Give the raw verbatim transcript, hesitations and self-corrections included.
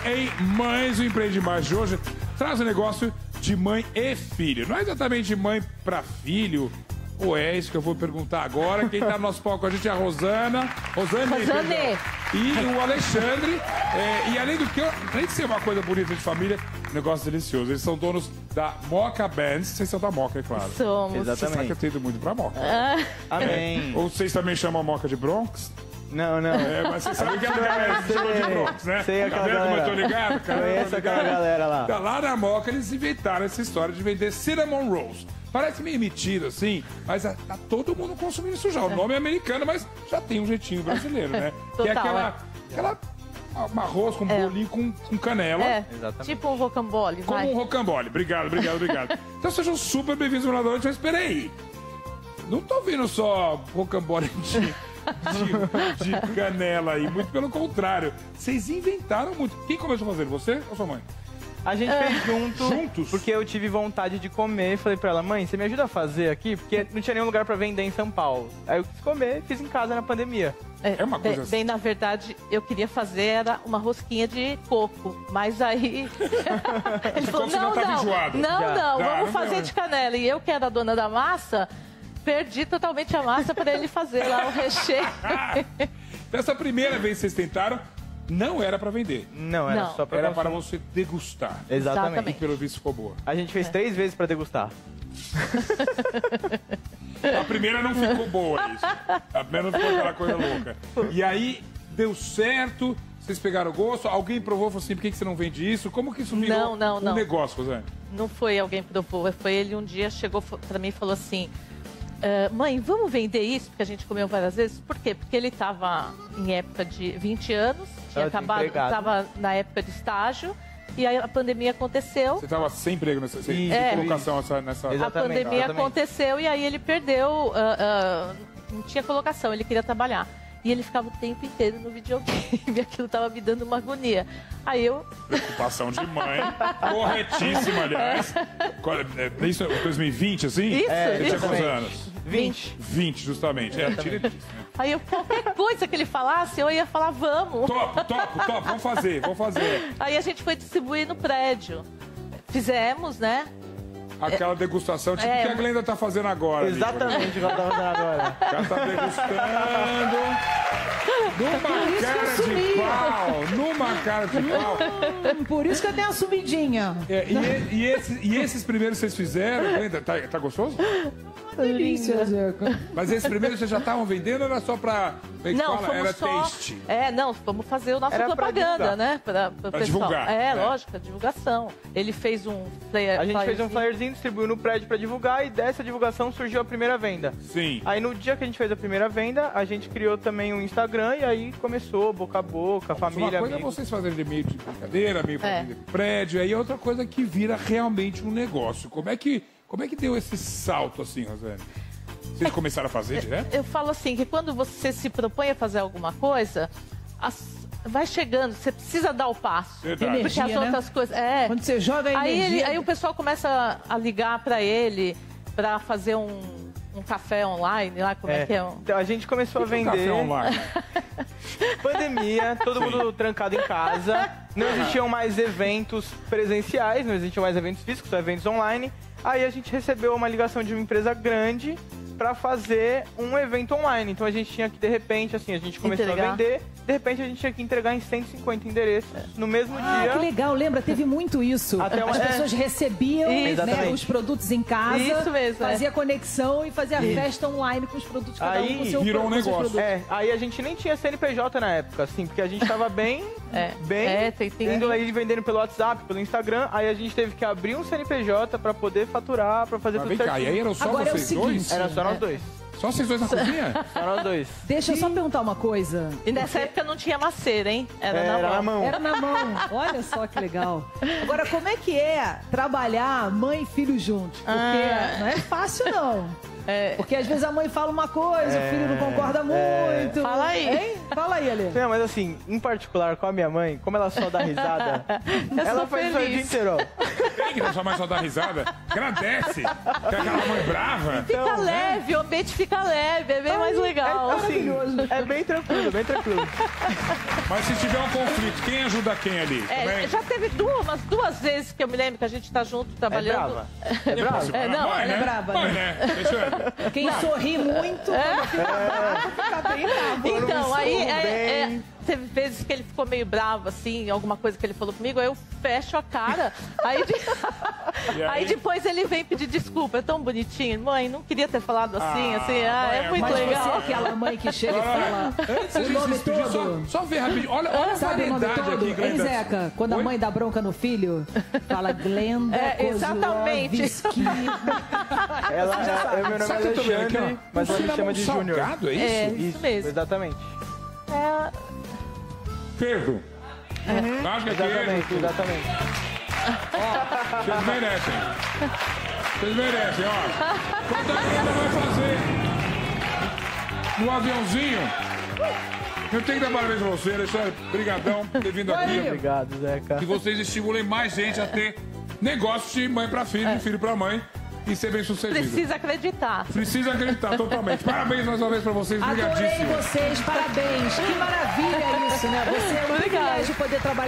em Mães, o Empreende Mais de hoje traz um negócio de mãe e filho. Não é exatamente mãe para filho, ou é isso que eu vou perguntar agora. Quem tá no nosso palco com a gente é a Rosana. Rosane. Rosane. E o Alexandre. É, e além do que, além de ser uma coisa bonita de família, um negócio delicioso. Eles são donos da Moca Bands. Vocês são da Moca, é claro. Somos. Você sabe que eu tenho ido muito pra Moca. Ah. Amém. É, ou vocês também chamam a Moca de Bronx? Não, não. É, mas você sabe que a galera se chama de Bronx, né? Sei Tá aquela vendo como eu tô galera. ligado, cara? Conheço aquela galera lá. Tá lá na Moca, eles inventaram essa história de vender cinnamon rolls. Parece meio metido assim, mas tá todo mundo consumindo isso já. O nome é americano, mas já tem um jeitinho brasileiro, né? Total, que é aquela, é. aquela um arroz com É. bolinho com, com canela. É, Exatamente. tipo um rocambole, Como vai. um rocambole. Obrigado, obrigado, obrigado. Então sejam super bem-vindos ao Morador. Mas peraí, não tô vendo só rocambole de, de, de canela aí, muito pelo contrário. Vocês inventaram muito. Quem começou a fazer? Você ou sua mãe? A gente fez junto, Juntos? porque eu tive vontade de comer. Falei pra ela, mãe, você me ajuda a fazer aqui? Porque não tinha nenhum lugar pra vender em São Paulo. Aí eu quis comer, fiz em casa na pandemia. É uma coisa bem, assim. bem, na verdade, eu queria fazer era uma rosquinha de coco, mas aí ele falou, Como você não não, tava não, enjoado? não, Já. não, Já, vamos não fazer deu, de canela. E eu, que era a dona da massa, perdi totalmente a massa para ele fazer lá o recheio. Então, essa primeira vez que vocês tentaram, não era pra vender. Não, era Não. só pra Era consumir. para você degustar. Exatamente. E Exatamente. pelo visto ficou boa. A gente fez três vezes pra degustar. A primeira não ficou boa, isso. A primeira não ficou aquela coisa louca. E aí, deu certo, vocês pegaram gosto, alguém provou e falou assim, por que que você não vende isso? Como que isso virou Não, não, um não. negócio, Rosane? Não foi alguém que provou, foi ele um dia, chegou para mim e falou assim, "Ah, mãe, vamos vender isso? Porque a gente comeu várias vezes. Por quê? Porque ele estava em época de vinte anos, tinha Tava acabado, desempregado. estava na época de estágio, e aí a pandemia aconteceu. Você estava sem emprego, nessa, sem, Isso. sem É. colocação nessa... nessa... Exato. A Exatamente, pandemia exatamente. aconteceu e aí ele perdeu, ah, ah, não tinha colocação, ele queria trabalhar. E ele ficava o tempo inteiro no videogame, aquilo estava me dando uma agonia. Aí eu, Preocupação de mãe, corretíssima, aliás. Qual é- é Isso é dois mil e vinte, assim? Isso, Você tinha isso. quantos anos? vinte. vinte, justamente. É, tira disso, né? aí eu, qualquer coisa que ele falasse, eu ia falar, vamos. Topo, topo, topo, vamos fazer, vamos fazer. Aí a gente foi distribuir no prédio. Fizemos, né? Aquela degustação, tipo o É. que a Glenda tá fazendo agora. ali, Exatamente o que ela tá fazendo agora. Já tá degustando. Numa cara de pau. Numa cara de pau. Hum, por isso que eu tenho a subidinha. É, e, e, esse- e esses primeiros que vocês fizeram, Glenda, tá, tá gostoso? Delícia, Zeca. Mas esses primeiros vocês já estavam vendendo ou era só pra. Como é que Não, fala? fomos Era só... taste. É, não, vamos fazer o nosso Era pra propaganda, divulgar. né? Pra, pra Pra pessoal. divulgar, É, é. lógico, a divulgação. Ele fez um flyer. A gente fez um flyerzinho. flyerzinho, distribuiu no prédio pra divulgar e dessa divulgação surgiu a primeira venda. Sim. Aí no dia que a gente fez a primeira venda, a gente criou também um Instagram e aí começou boca a boca, família, Uma coisa é amigos. vocês fazerem de meio de brincadeira, meio pra É. vender pro prédio, aí é outra coisa que vira realmente um negócio. Como é que, como é que deu esse salto assim, Rosane? Vocês começaram a fazer direto? Eu falo assim, que quando você se propõe a fazer alguma coisa, as- vai chegando, você precisa dar o passo. Verdade. Porque as Energia, né? outras coisas... É. Quando você joga a Aí, energia... ele- aí o pessoal começa a ligar pra ele pra fazer um, um café online, lá como é, É. que é? Um... Então a gente começou a Um vender. café online. Pandemia, todo mundo trancado em casa. Não existiam mais eventos presenciais, não existiam mais eventos físicos, só eventos online. Aí a gente recebeu uma ligação de uma empresa grande para fazer um evento online. Então a gente tinha que, de repente, assim, a gente começou Entregar. a vender, de repente a gente tinha que entregar em cento e cinquenta endereços no mesmo Ah, dia. que legal, lembra? Teve muito isso. Até uma- As pessoas recebiam Isso. né, Exatamente. os produtos em casa, Isso mesmo, fazia conexão e fazia festa online com os produtos, cada um Aí com seu virou um com seus negócio. produtos. É, aí a gente nem tinha C N P J na época, assim, porque a gente tava bem, É. bem, É, tem- tem- indo aí vendendo pelo WhatsApp, pelo Instagram, aí a gente teve que abrir um C N P J pra poder faturar, pra fazer Mas tudo vem cá, e certinho. aí eram só Agora é o vocês seguinte, dois? Era só nós dois, Só vocês dois na cozinha? só nós dois. Deixa eu só perguntar uma coisa. E nessa época não tinha maceira, hein? Era, Era na na mão. mão. Era na mão. Olha só que legal. Agora, como é que é trabalhar mãe e filho juntos? Porque Ah. não é fácil, não. É. Porque às vezes a mãe fala uma coisa, o filho não concorda muito. Fala aí. Hein? Fala aí, Ale. Não, mas assim, em particular com a minha mãe, como ela só dá risada, Eu ela sou faz isso o dia feliz. inteiro, ó. Tem que transformar só dar risada. Agradece. Que é aquela mãe brava. Fica Então, leve, o ambiente fica leve, é bem mais legal. É, assim, é bem tranquilo, bem tranquilo. Mas se tiver um conflito, quem ajuda quem ali? É, Também? já teve duas, umas duas vezes que eu me lembro que a gente tá junto É trabalhando. brava. É brava? É, não, Mãe, ela é né? brava, Mãe, né? né? Deixa eu... Quem sorri muito, quando fica bravo, fica bem bravo. Então, aí Tudo é, é, bem. teve vezes que ele ficou meio bravo, assim, alguma coisa que ele falou comigo, aí eu fecho a cara. Aí, de- E aí? aí depois ele vem pedir desculpa. É tão bonitinho. Mãe, não queria ter falado assim, Ah, assim. Ah, mãe, é muito Mas legal. você é aquela mãe que chega e fala Antes a o gente nome se despedir, todo. só, só ver rapidinho. Olha, olha a Sabe o nome variedade todo? aqui, Hein, Glenda. Zeca? Quando Oi? a mãe dá bronca no filho, fala Glenda É, exatamente. Kozlovski. Ela, é, meu nome é Sabe o que eu tô vendo aqui, Alexandre, ó? mas Um ela me chama de cinnamon Júnior. salgado, é isso? É, isso mesmo. Exatamente. É, Queijo. Acho que é Exatamente, queijo. exatamente. Vocês merecem. Vocês merecem, ó. Quando a Glenda vai fazer no aviãozinho, eu tenho que dar parabéns pra você, Alexandre. Brigadão por ter vindo aqui. Obrigado, Zeca. Que vocês estimulem mais gente a ter negócio de mãe pra filho, de filho pra mãe e ser bem sucedido. precisa acreditar. Precisa acreditar totalmente. Parabéns mais uma vez pra vocês. Adorei Obrigadíssimo. vocês, parabéns. Que maravilha isso, né? Você é um Obrigada. privilégio poder trabalhar